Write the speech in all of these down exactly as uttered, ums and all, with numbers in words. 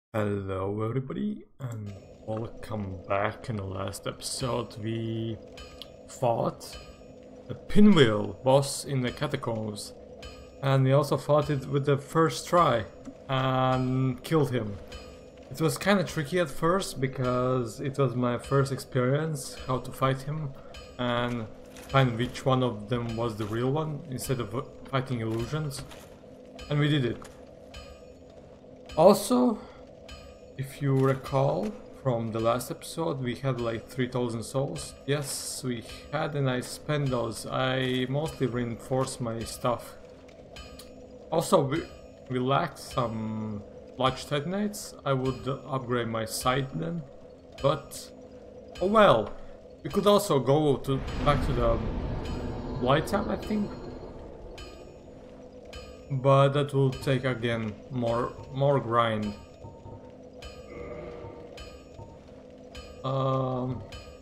Hello everybody and welcome back. In the last episode we fought a pinwheel boss in the catacombs, and we also fought it with the first try and killed him. It was kind of tricky at first because it was my first experience how to fight him and find which one of them was the real one instead of fighting illusions, and we did it. Also, if you recall from the last episode, we had like three thousand souls. Yes, we had, and I spent those. I mostly reinforced my stuff. Also, we, we lacked some large detonates. I would upgrade my sight then, but oh well. We could also go to back to the light town, I think, but that will take again more more grind. Um,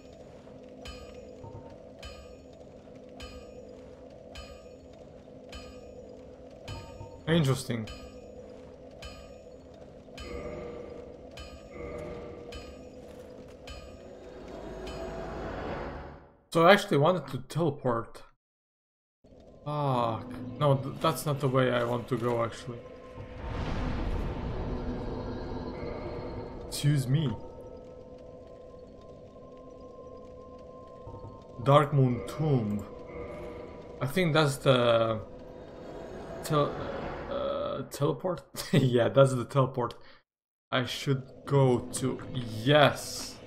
interesting. So I actually wanted to teleport. Ah, no, th that's not the way I want to go actually. Excuse me. Darkmoon Tomb. I think that's the tel uh, teleport. Yeah, that's the teleport I should go to. Yes.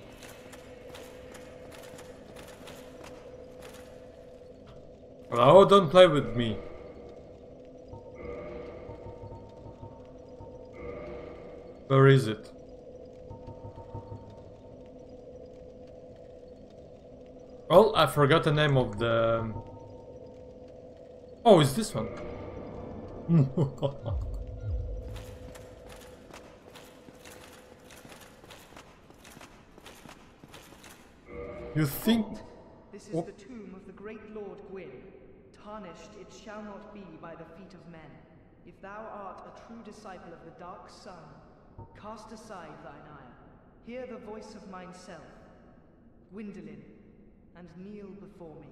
Oh, don't play with me. Where is it? Well, I forgot the name of the... Oh, it's this one. You think... This is the tomb of the great Lord Gwyn. Tarnished it shall not be by the feet of men. If thou art a true disciple of the Dark Sun, cast aside thine ire. Hear the voice of myself, Gwyndolin, and kneel before me.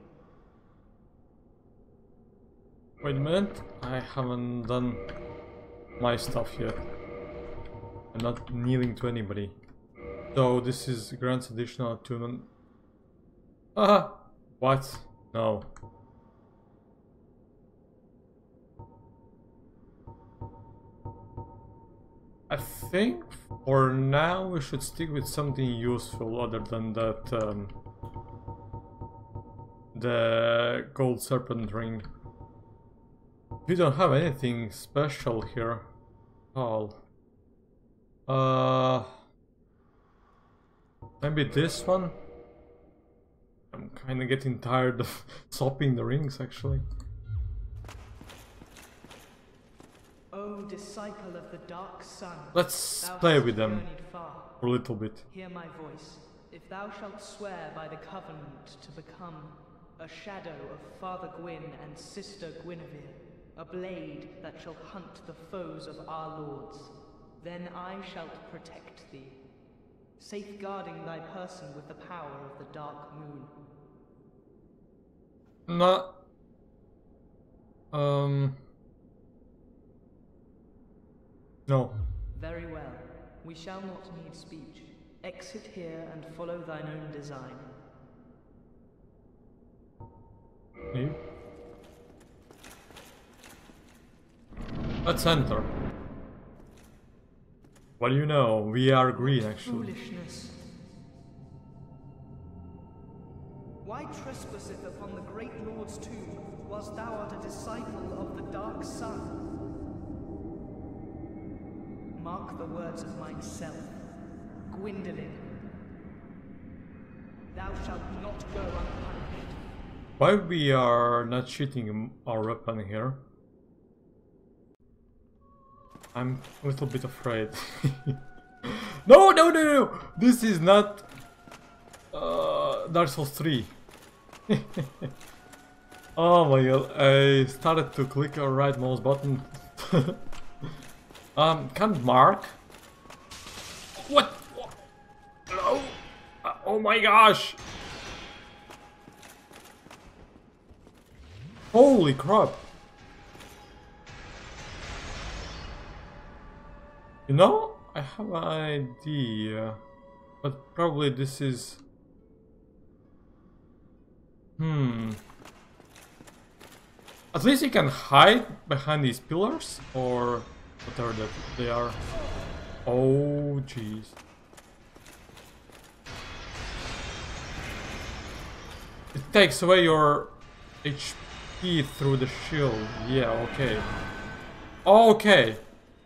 Wait a minute, I haven't done my stuff yet. I'm not kneeling to anybody. So this is grants additional attunement. Ah, what? No. I think for now we should stick with something useful other than that. Um, the gold serpent ring. We don't have anything special here. Oh. Uh, maybe this one? I'm kinda getting tired of swapping the rings actually. O disciple of the Dark Sun, Let's play with them far. for a little bit. Hear my voice. If thou shalt swear by the covenant to become a shadow of Father Gwyn and Sister Guinevere, a blade that shall hunt the foes of our lords, then I shall protect thee, safeguarding thy person with the power of the Dark Moon. No. Um. No. Very well. We shall not need speech. Exit here and follow thine own design. You? Let's enter. What do you know? We are green actually. Foolishness. Why trespasseth upon the great Lord's tomb, whilst thou art a disciple of the Dark Sun? Mark the words of myself, Gwyndolin. Thou shalt not go unpunished. Why we are not shooting our weapon here? I'm a little bit afraid. No, no, no, no! This is not uh, Dark Souls three. Oh my god, I started to click a right mouse button. um, can't mark. What? What? Hello? Uh, oh my gosh! Holy crap! You know, I have an idea, but probably this is... Hmm... At least you can hide behind these pillars, or whatever that they are. Oh, jeez. It takes away your H P through the shield. Yeah, okay. Okay.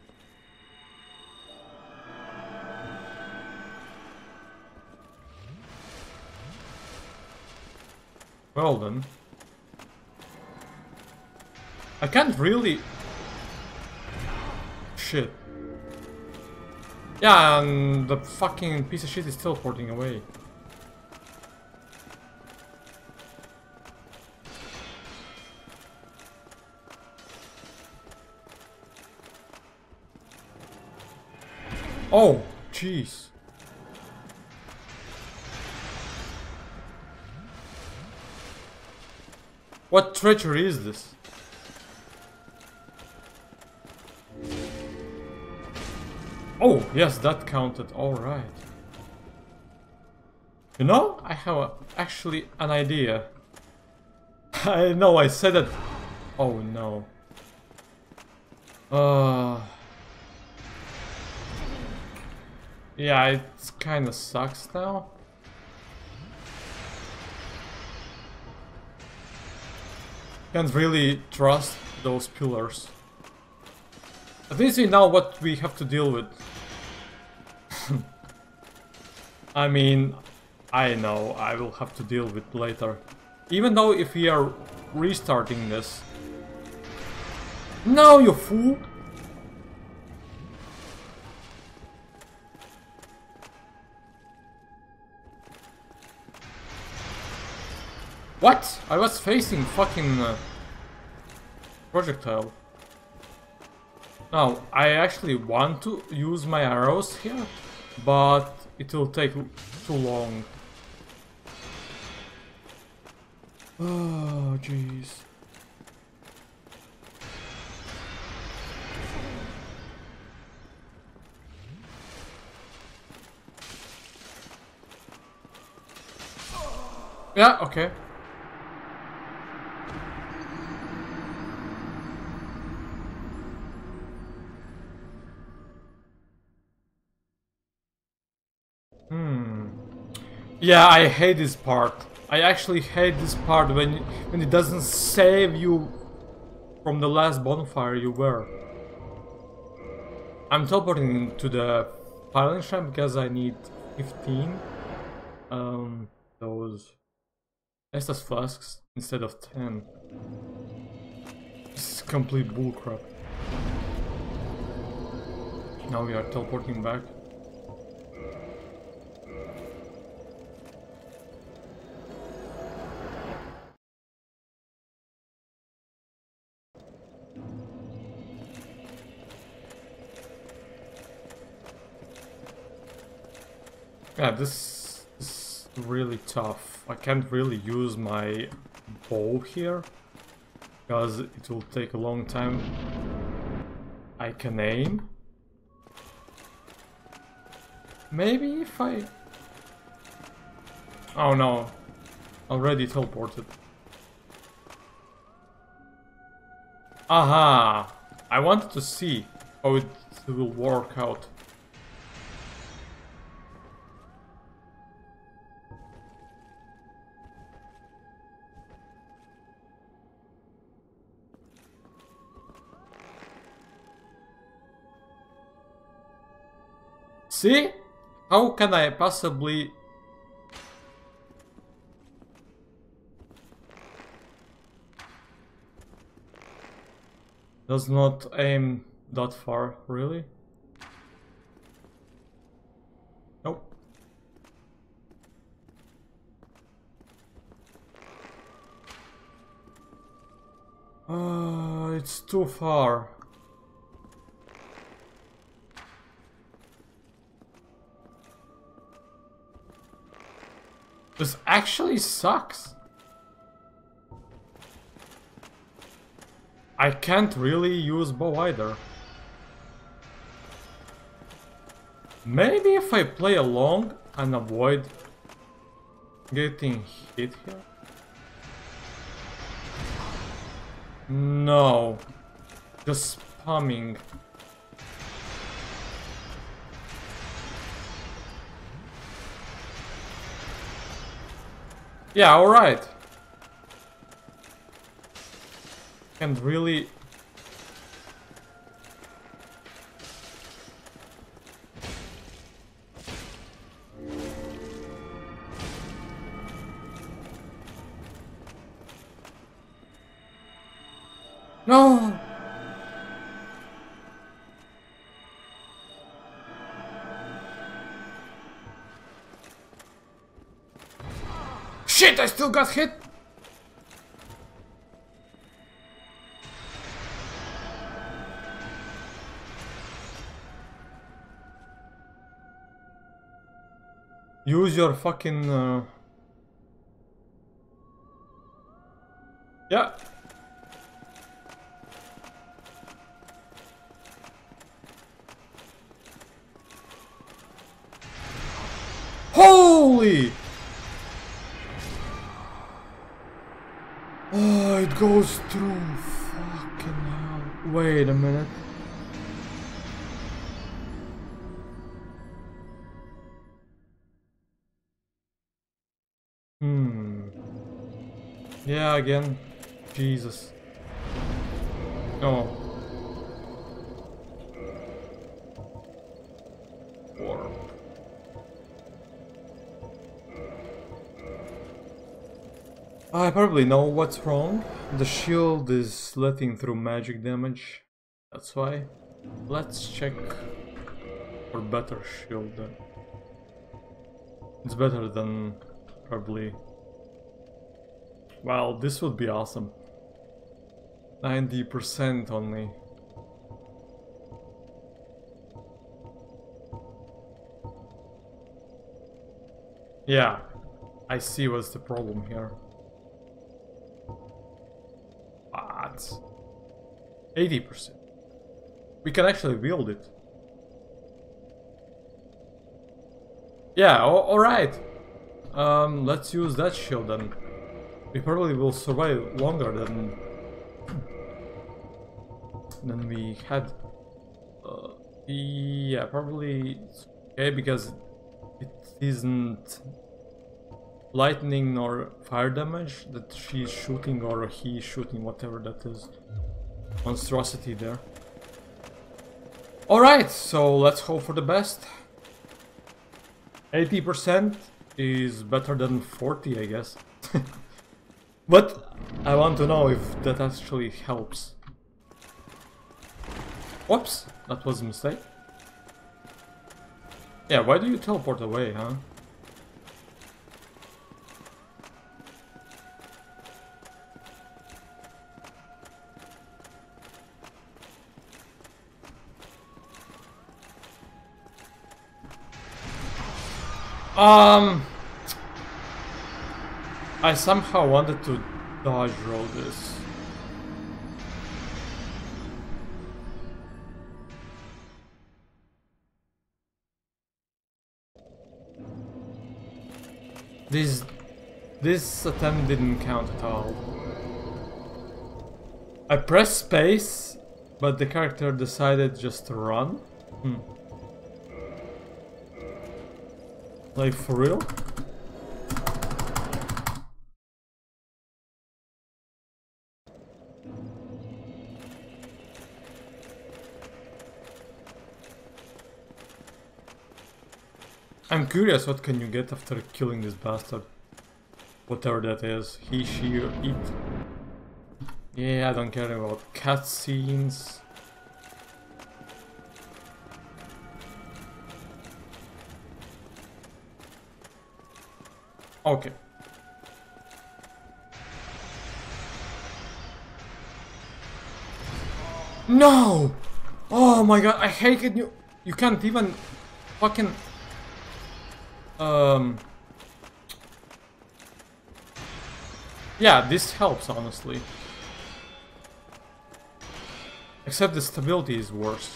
Well then. I can't really... Shit. Yeah, and the fucking piece of shit is teleporting away. Oh, jeez. What treachery is this? Oh, yes, that counted. Alright. You know, I have a, actually an idea. I know, I said it. Oh no. Uh... Yeah, it kinda sucks now. Can't really trust those pillars. At least we know what we have to deal with. I mean, I know I will have to deal with later. Even though if we are restarting this... No, you fool! What? I was facing fucking uh, projectile. Now, I actually want to use my arrows here, but it will take too long. Oh, jeez. Yeah, okay. Hmm. Yeah, I hate this part. I actually hate this part when when it doesn't save you from the last bonfire you were. I'm teleporting to the piling shrine because I need fifteen um those Estus flasks instead of ten. This is complete bullcrap. Now we are teleporting back. Yeah, this is really tough. I can't really use my bow here because it will take a long time. I can aim. Maybe if I... Oh no, already teleported. Aha! I wanted to see how it will work out. See? How can I possibly... Does not aim that far, really? Nope. Uh, it's too far. This actually sucks. I can't really use bow either. Maybe if I play along and avoid getting hit here? No. Just spamming. Yeah, alright. Can't really... No! Shit, I still got hit! Use your fucking... Uh... Yeah. Holy! Oh, it goes through. Fucking hell. Wait a minute. Hmm. Yeah, again. Jesus. Oh. Warp. I probably know what's wrong. The shield is letting through magic damage. That's why. Let's check for better shield then. It's better than probably... Wow, this would be awesome. ninety percent only. Yeah, I see what's the problem here. But eighty percent. We can actually wield it. Yeah, alright. Um, let's use that shield then. We probably will survive longer than than we had. Uh, yeah, probably it's okay because it isn't lightning or fire damage that she's shooting or he's shooting, whatever that is. Monstrosity there. Alright, so let's hope for the best. eighty percent is better than forty, I guess. But I want to know if that actually helps. Whoops, that was a mistake. Yeah, why do you teleport away, huh? Um, I somehow wanted to dodge roll this. This this attempt didn't count at all. I pressed space, but the character decided just to run. Hmm. Like, for real? I'm curious what can you get after killing this bastard. Whatever that is. He, she, or it. Yeah, I don't care about cutscenes. Okay. No! Oh my god, I hate it. You, you can't even fucking... Um... Yeah, this helps, honestly. Except the stability is worse.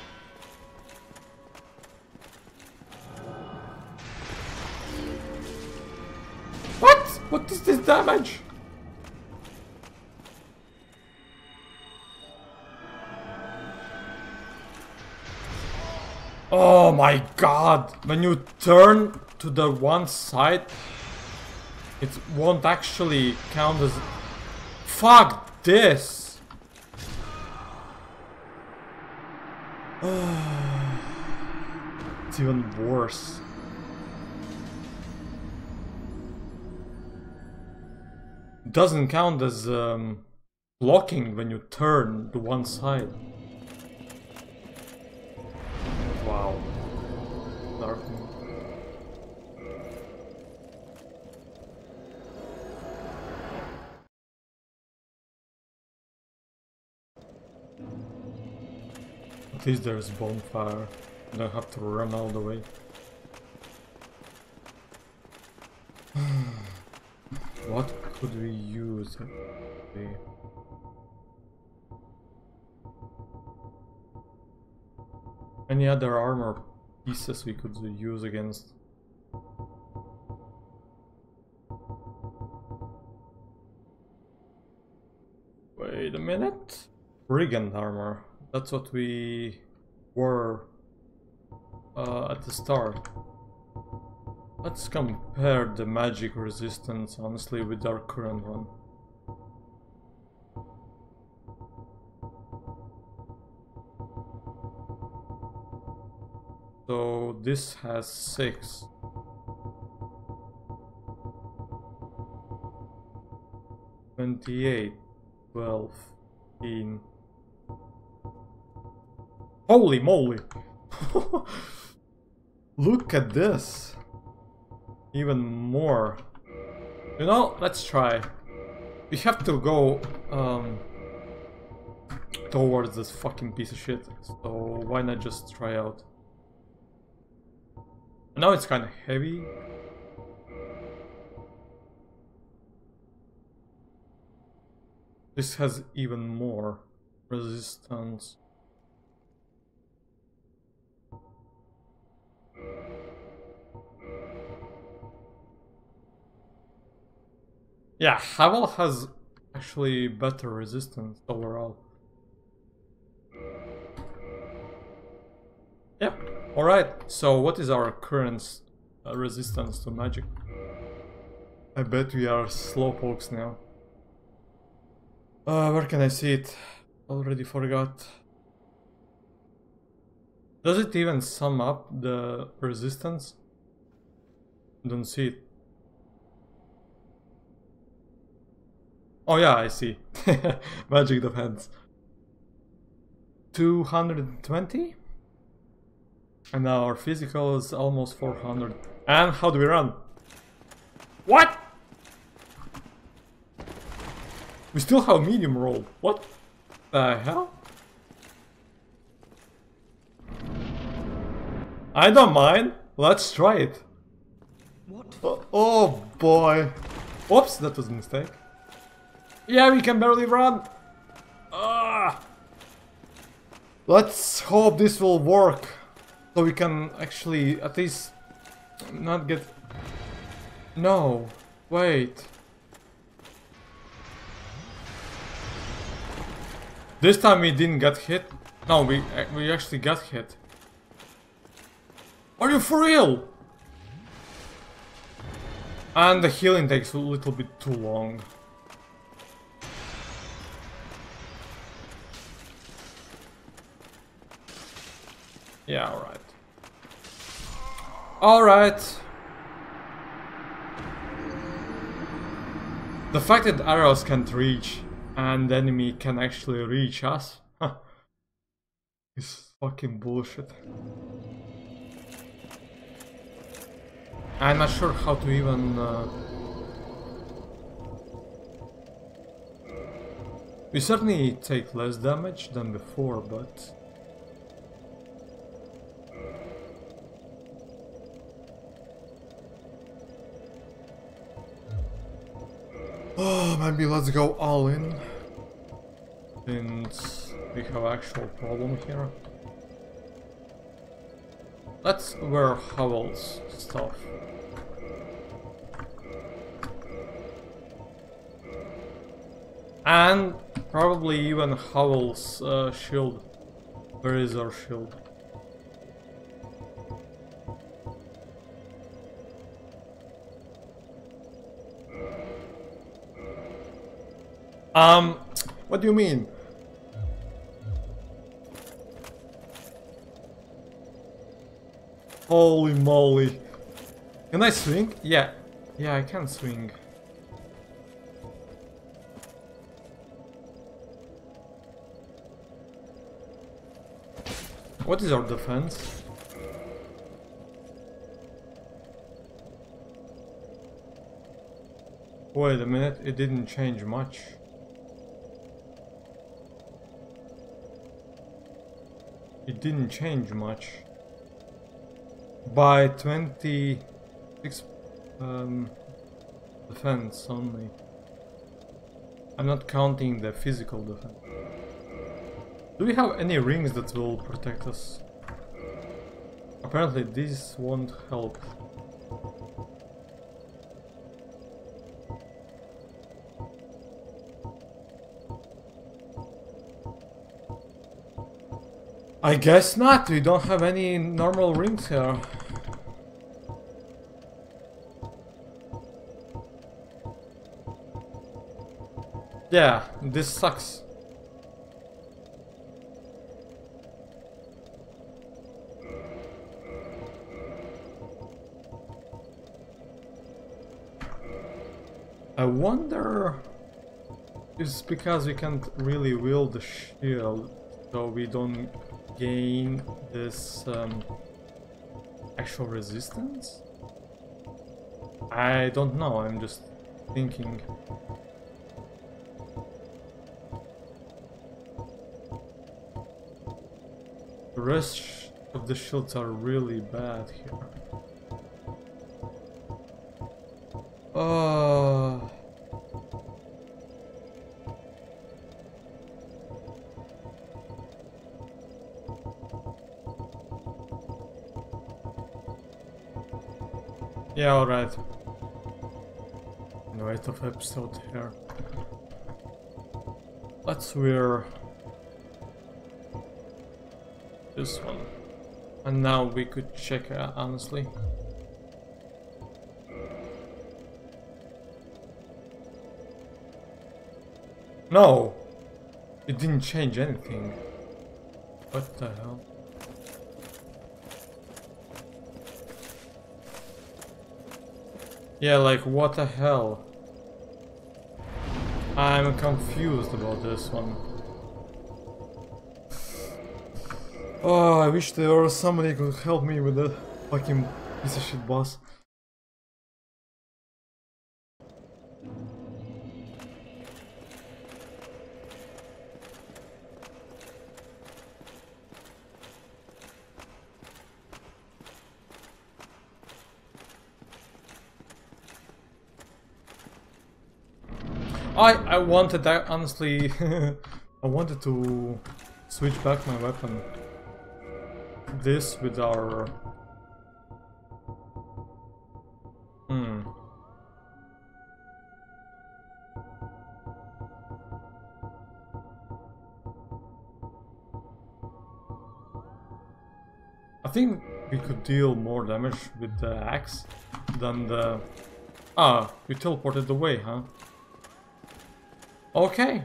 What? What is this damage? Oh my god! When you turn to the one side, it won't actually count as... Fuck this! It's even worse. It doesn't count as um, blocking when you turn to one side. Wow. Dark. At least there's bonfire. I don't have to run all the way. What could we use? Okay. Any other armor pieces we could use against? Wait a minute. Brigand armor. That's what we were uh, at the start. Let's compare the magic resistance, honestly, with our current one. So this has six. Twenty-eight, twelve, fifteen. Holy moly! Look at this! Even more. You know, let's try. We have to go um, towards this fucking piece of shit. So why not just try out? Now it's kind of heavy. This has even more resistance. Yeah, Havel has actually better resistance overall. Yep. Alright, so what is our current uh, resistance to magic? I bet we are slowpokes now. Uh, where can I see it? Already forgot. Does it even sum up the resistance? Don't see it. Oh yeah, I see. Magic defense. two hundred twenty? And now our physical is almost four hundred. And how do we run? What? We still have medium roll. What the hell? I don't mind. Let's try it. What? Oh, oh boy. Oops, that was a mistake. Yeah, we can barely run. Ah. Let's hope this will work. So we can actually at least not get... No, wait. This time we didn't get hit. No, we we actually got hit. Are you for real? And the healing takes a little bit too long. Yeah, alright. Alright. The fact that arrows can't reach and the enemy can actually reach us is fucking bullshit. I'm not sure how to even... Uh... We certainly take less damage than before, but... Oh maybe let's go all in, since we have actual problem here. Let's wear Howell's stuff. And probably even Howell's uh, shield. Where is our shield? Um, what do you mean? Holy moly. Can I swing? Yeah. Yeah, I can swing. What is our defense? Wait a minute, it didn't change much. It didn't change much. By twenty-six um, defense only. I'm not counting the physical defense. Do we have any rings that will protect us? Apparently these won't help. I guess not, we don't have any normal rings here. Yeah, this sucks. I wonder if it's because we can't really wield the shield, so we don't gain this um, actual resistance? I don't know, I'm just thinking. The rest of the shields are really bad here. Oh. Yeah, alright. The rest of episode here. Let's wear this one. And now we could check uh, honestly. No! It didn't change anything. What the hell? Yeah, like what the hell? I'm confused about this one. Oh, I wish there was somebody who could help me with that fucking piece of shit boss. I I wanted that honestly. I wanted to switch back my weapon. This with our hmm. I think we could deal more damage with the axe than the... Ah, we teleported away, huh? Okay.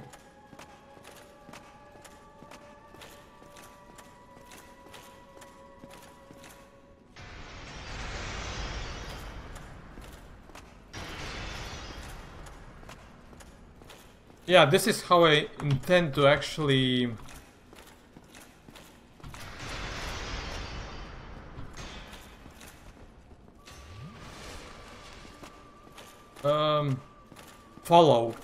Yeah, this is how I intend to actually... Um... follow.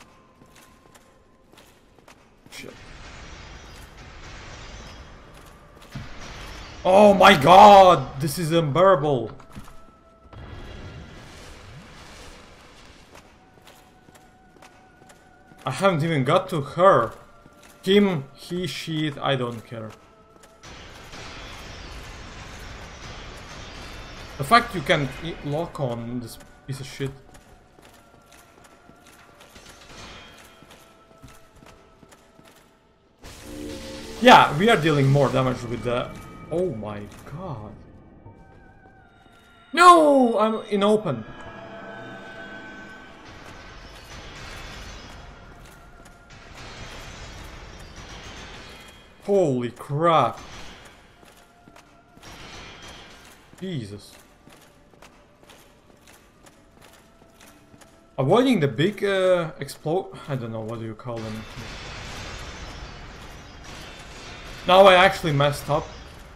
Shit. Oh my god! This is unbearable! I haven't even got to her. Him, he, she, I don't care. The fact you can lock on this piece of shit. Yeah, we are dealing more damage with the... Oh my god. No! I'm in open. Holy crap. Jesus. Avoiding the big uh, explode... I don't know, what do you call them? Now I actually messed up.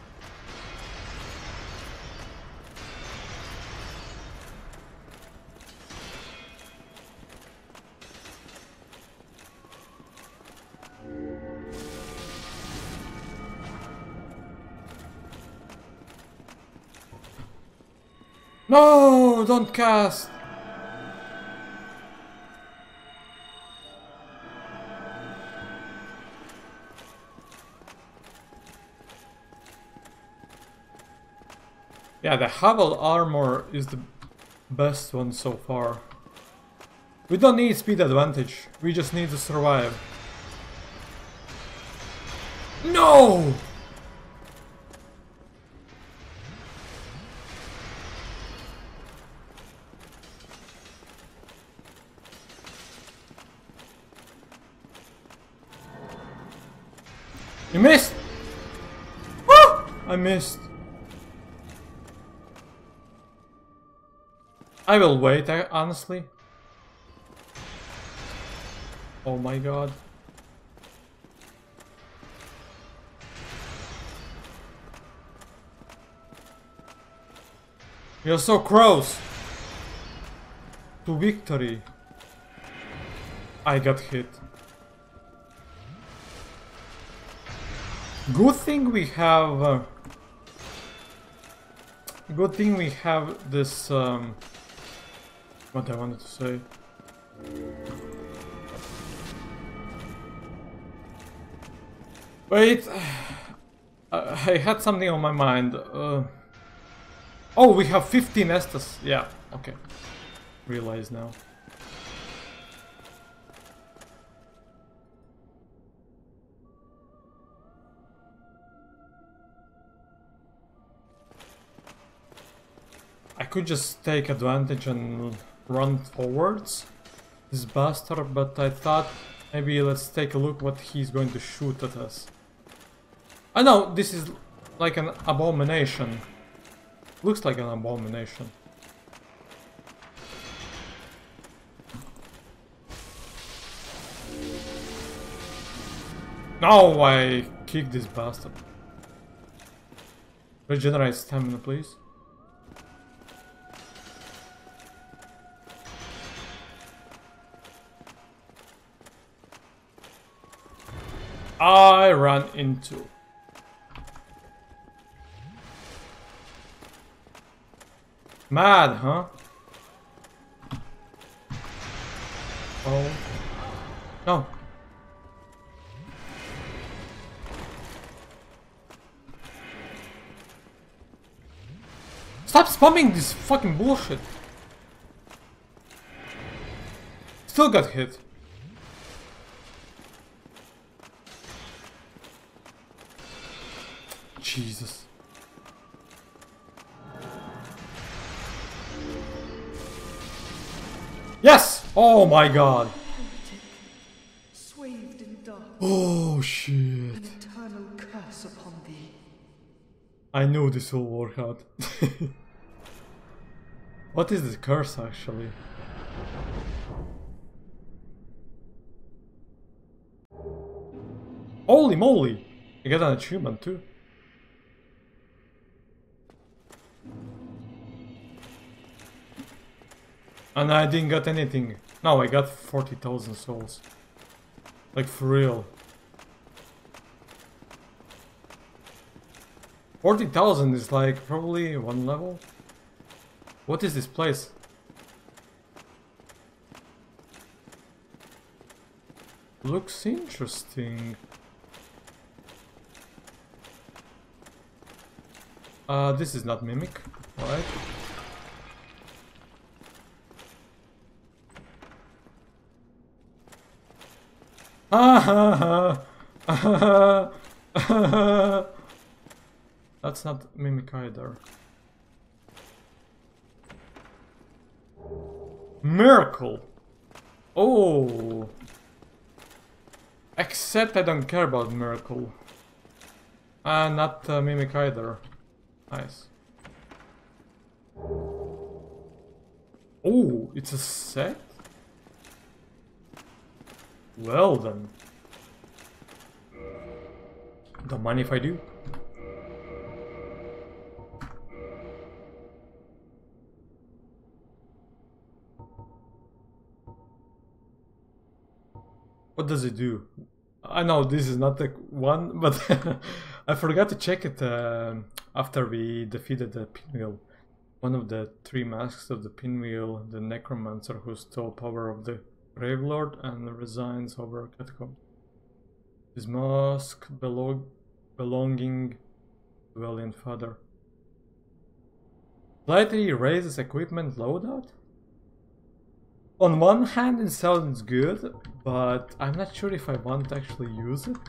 No, don't cast. Yeah, the Havel armor is the best one so far. We don't need speed advantage, we just need to survive. No! You missed! Woo! I missed. I will wait, I, honestly. Oh my god. You're so close to victory. I got hit. Good thing we have... Uh, good thing we have this... Um, what I wanted to say. Wait... I had something on my mind. Uh, oh, we have fifteen Estus. Yeah, okay. Realize now. I could just take advantage and run forwards, this bastard, but I thought maybe let's take a look what he's going to shoot at us. I know, this is like an abomination. Looks like an abomination. No, I kicked this bastard. Regenerate stamina, please. I ran into. Mad, huh? Oh. No. Stop spamming this fucking bullshit. Still got hit. Jesus. Yes! Oh my god. Swathed in dark. Oh shit. An eternal curse upon thee. I knew this will work out. What is the curse actually? Holy moly! I got an achievement too. And I didn't get anything. No, I got forty thousand souls. Like for real. forty thousand is like probably one level. What is this place? Looks interesting. Uh, this is not Mimic, right? Ah, that's not Mimic either. Miracle! Oh! Except I don't care about Miracle. Ah, uh, not uh, Mimic either. Nice. Oh, it's a set? Well then. Don't mind if I do. What does it do? I know this is not the one, but I forgot to check it uh, after we defeated the Pinwheel. One of the three masks of the Pinwheel, the Necromancer who stole power of the Gravelord and resigns over Catacomb. His mask belong belonging to Valiant Father. Slightly raises equipment loadout? On one hand it sounds good, but I'm not sure if I want to actually use it.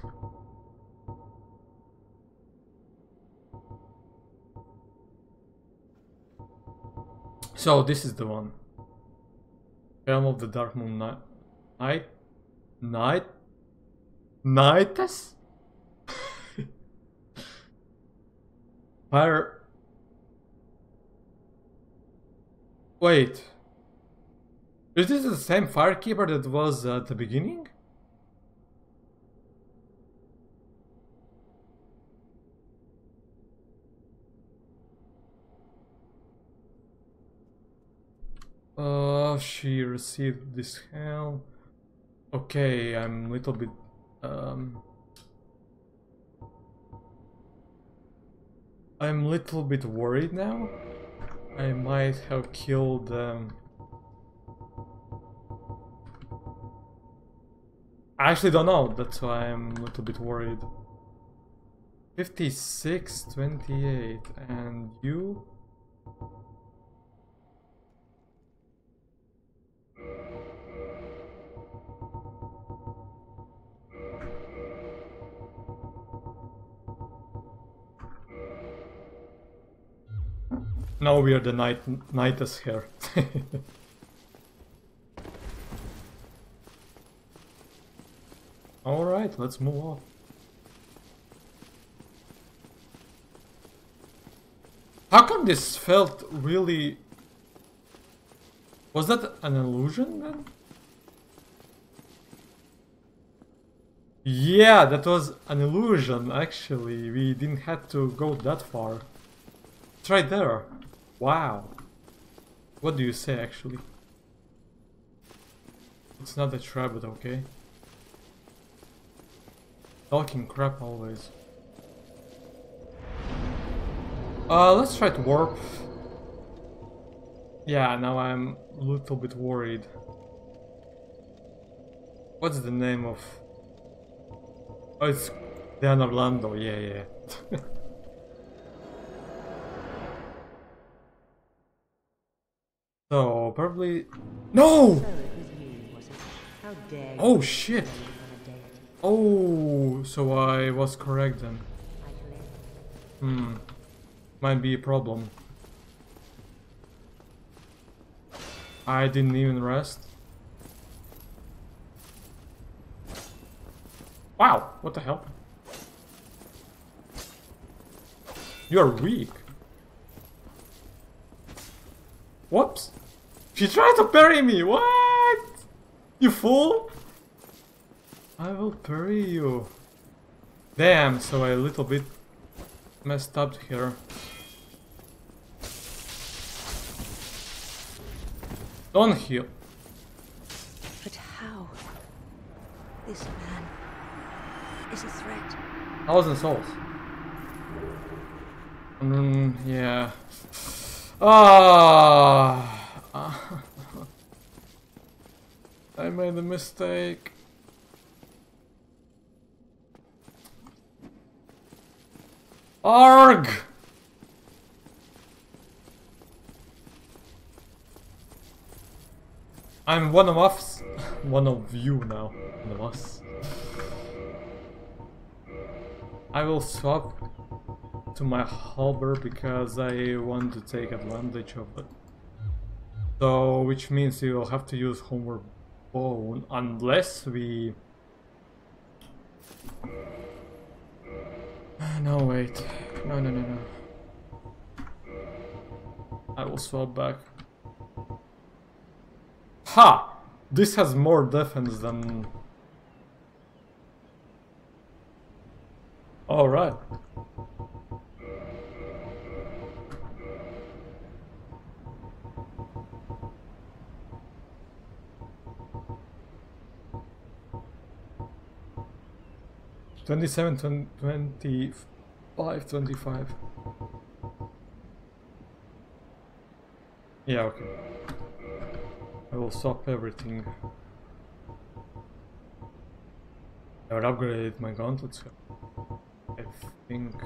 So this is the one. Helm of the Dark Moon Night. Night? Night? Nightus? Fire. Wait. Is this the same Firekeeper that was at the beginning? Uh, she received this hell. Okay, I'm a little bit um I'm a little bit worried now. I might have killed um I actually don't know, that's why I'm a little bit worried. fifty-six, twenty-eight, and you? Now we are the night Nightus here. Alright, let's move on. How come this felt really... Was that an illusion then? Yeah, that was an illusion actually. We didn't have to go that far. It's right there. Wow. What do you say actually? It's not a trap, but okay. Talking crap always. Uh, let's try to warp. Yeah, now I'm a little bit worried. What's the name of... Oh, it's Dan Orlando, yeah, yeah. So, probably... No! So it was you, was it? How dare you? Oh, shit! Oh, so I was correct then. Hmm. Might be a problem. I didn't even rest. Wow, what the hell? You're weak. Whoops. She tried to parry me, what? You fool? I will parry you. Damn, so I a little bit messed up here. Don't heal. But how? This man is a threat. Thousand souls. Mm, yeah. Ah. I made a mistake. Arg! I'm one of us. One of you now. One of us. I will swap to my halberd because I want to take advantage of it. So, which means you will have to use homeward bone unless we... No, wait. No, no, no, no. I will swap back. Ha! This has more defense than... Alright. twenty-seven, twenty-five, twenty-five. Yeah, okay. I will swap everything. I will upgrade my gauntlets. I think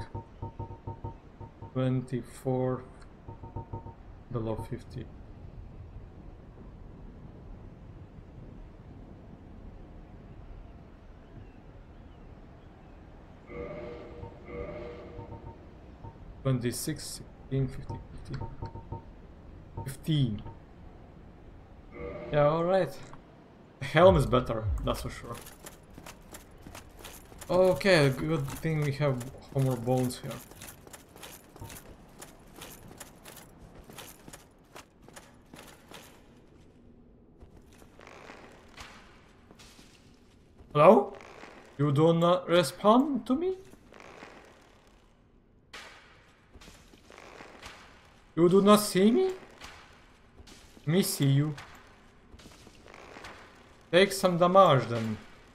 twenty-four below fifty. twenty-six, sixteen, fifteen, fifteen. fifteen. Yeah, alright. Helm is better, that's for sure. Okay, good thing we have Homer Bones here. Hello? You do not respond to me? You do not see me? Me see you. Take some damage then.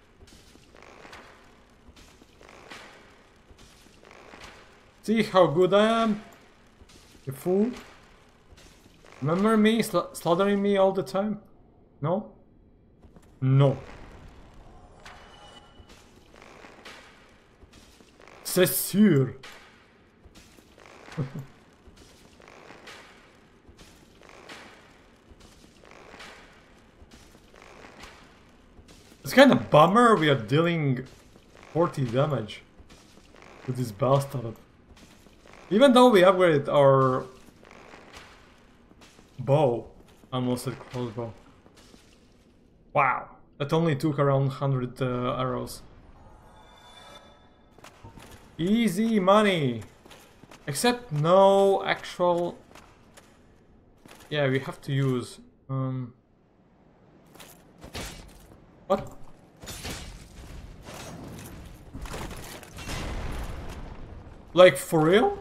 See how good I am? You fool. Remember me sl slaughtering me all the time? No? No. C'est sûr. It's kind of bummer we are dealing forty damage with this bastard. Even though we upgraded our bow, I almost said crossbow. Wow, that only took around one hundred uh, arrows. Easy money! Except no actual... Yeah, we have to use... Um... What? Like, for real?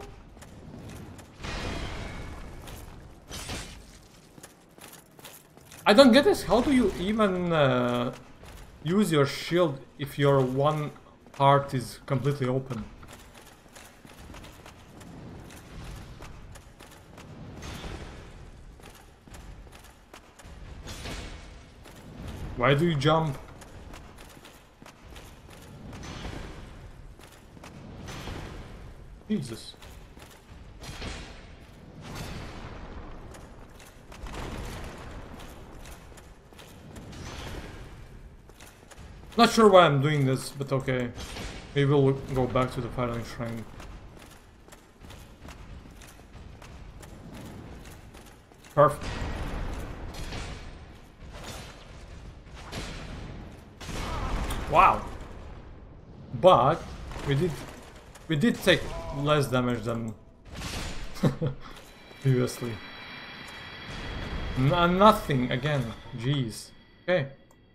I don't get this. How do you even uh, use your shield if your one heart is completely open? Why do you jump? Jesus. Not sure why I'm doing this, but okay. Maybe we'll go back to the firing shrine. Perfect. Wow. But we did we did take less damage than previously. N nothing again. Jeez. Okay.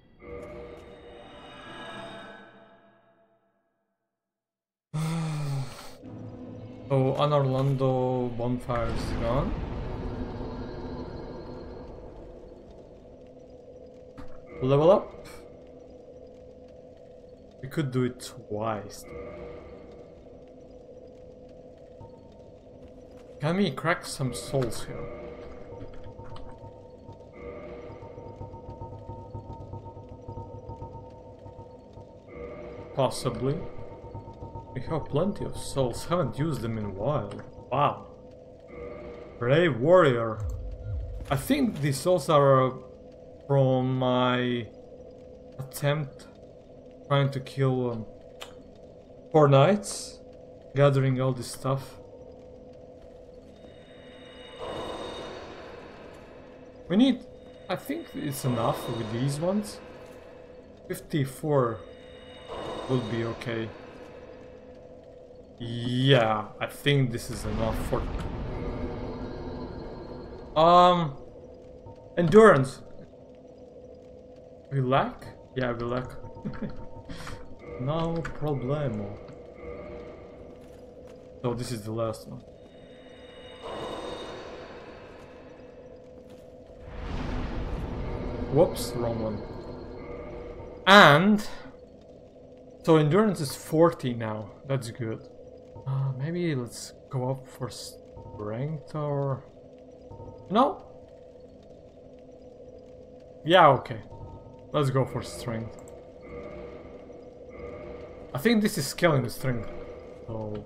So An Orlando bonfire is gone. Level up. We could do it twice. Can we crack some souls here? Possibly. We have plenty of souls, haven't used them in a while. Wow. Brave warrior. I think these souls are from my attempt trying to kill um, four knights, gathering all this stuff. We need, I think it's enough with these ones. fifty-four will be okay. Yeah, I think this is enough for... Um... Endurance. We lack? Yeah, we lack. No problemo. So this is the last one. Whoops, wrong one. And... So endurance is forty now, that's good. Uh, maybe let's go up for strength or... No? Yeah, okay. Let's go for strength. I think this is scaling the strength, so...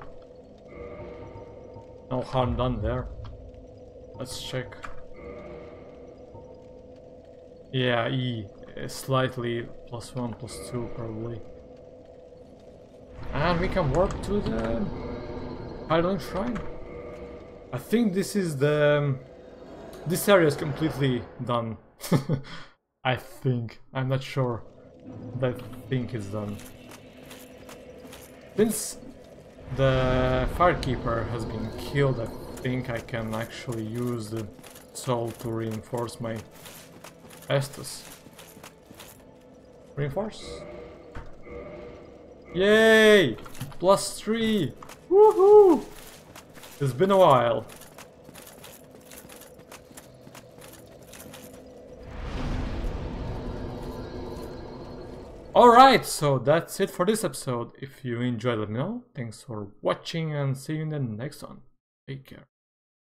No harm done there. Let's check. Yeah, E. Slightly plus one, plus two probably. And we can warp to the Hydaelyn Shrine. I think this is the... This area is completely done. I think. I'm not sure. But I think it's done. Since the Firekeeper has been killed, I think I can actually use the soul to reinforce my Estus. Reinforce? Yay! Plus three! Woohoo! It's been a while. Alright, so that's it for this episode. If you enjoyed, let me know. Thanks for watching and see you in the next one. Take care.